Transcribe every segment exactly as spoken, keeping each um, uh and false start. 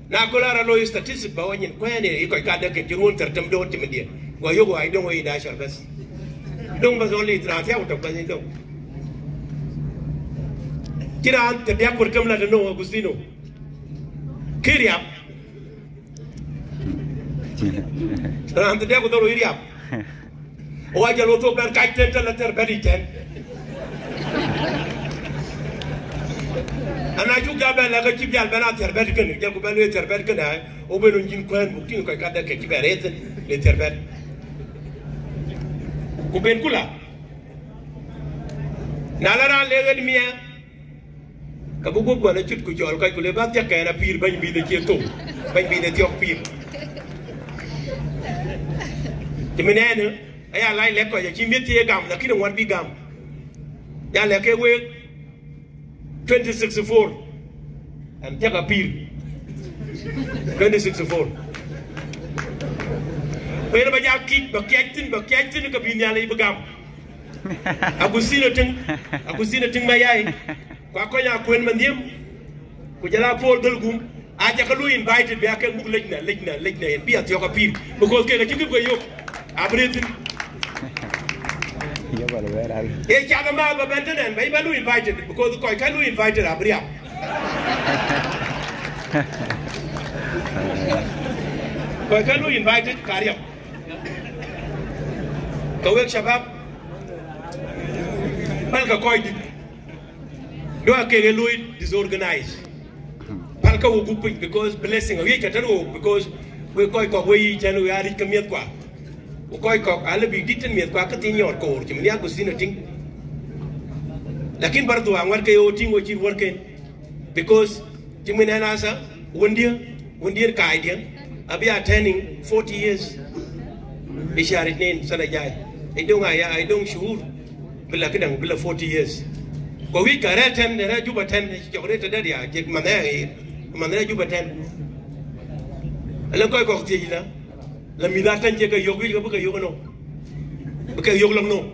na kolara lo statistic ba wanyin kwene iko kada ke jirun tartam do timdiya go yogo ai don wai da sharbas don ba zoli tra ta uta ba ni don kira an ta da kurkam la no Agustino kiriya ran ta da ko do iriya o ajal o to ber kai ten la ter beri ten ana juga bela ga kibjal bana terbet kan jal ko belu terbet kan ay o belu njin ko en bukin ko kada ke kiberet le terbet ko ben kula nalara le miya ka bu bu na chut ko jol kay ko le ba tek na pir bañ bi de ci to bañ bi de tiok pir ti menene aya lay le ko ya ci metti gam la ki won bi gam ya le ke we twenty sixty-four and take a pill twenty sixty-four pero ba ja kit ba kiatin ba kiatin ka bin yalla ibagam Agustino ting Agustino ting mayay ko ko ya ko en mandiem ko jala pol dal gum a ja ka lu invited be ak mu lejna lejna lejna en bi at yo ka pill because ke ga ci ko yo abretin e chaga ma ba benten bay ba lu invited because ko ka lu invited abria ko ka lu invited kariya ko wek shabab pal ka koy do akere lu disorganized pal ka wo gupin because blessing we ka tano because we koy ko we chanu ya ri kamiet kwa koy kok ala bi ditin miet kwa ka tin yor ko ci mi Agustino ting lakin bardu angwar ke yo ting o ci worken because ci mi nana sa wondia wondia ka idea abi attending forty years bi sharit nen sana jay e donga ya ay dong shuhur bila kedang bila forty years ko wi ka reten ne juba ten ci ko reta dadia ci manere manere juba ten ala koy ko ti la la mi da tan je ka yogi ka buka yogo no buka yogo lam no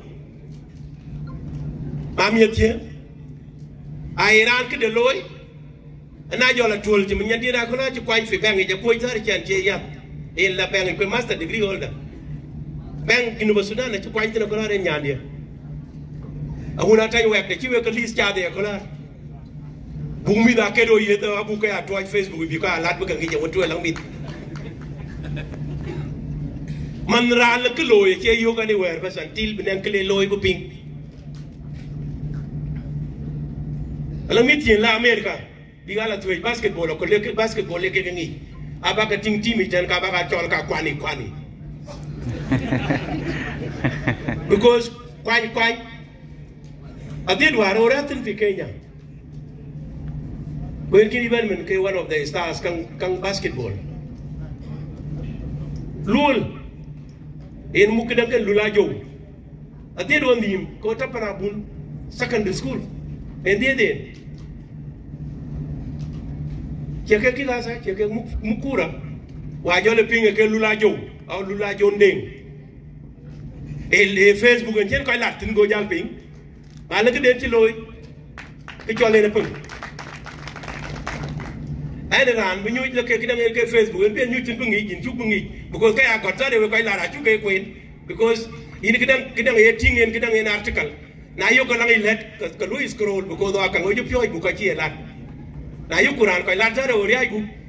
am yetie ay ran ke de loy na jola tol ci mi nyandi ra ko na ci kwañ fi bang je ko tar ci an ci ya e la bang ko master degree holder bang ginu ba Sudan ci kwañ tin ko ra nyandi ahuna tay wek de ci we ko list ja de ko la bu mi da ke do yeta abu ko ya to Facebook bi ko lat buka ngi je wotu lang mi man ral ke loy ke yo ka ni wer basan til benen ke loy bu ping ala mit yen la America bi gala tuwe basketball ko le basketball le ke ngi abaka ting timi ten ka baka chol ka kwani kwani because kwani kwani adid war oratin fi Kenya when kini ban men ke one of the stars kang kang basketball lul en mukidam ken lula jow ade do ndim ko tapara bun secondary school en de de cheke kilasa cheke mukura wa jole pinga ke lula jow aw lula jow ndeng e Facebook en chen ko lat tin go jal ping ba la ke den ci loy ke jole na pung ay de ran bu ñu la ke kidam ke Facebook en ben ñu tin pungi jin ci pungi because kaya got tare we koy lara ci kay queen because ini kidam kidam ye tingen kidam en article na yo ko langi let ka lu scroll because do ka ngoju pyoy bu ka ci lat na yo kuran koy lat tare o ri ay gu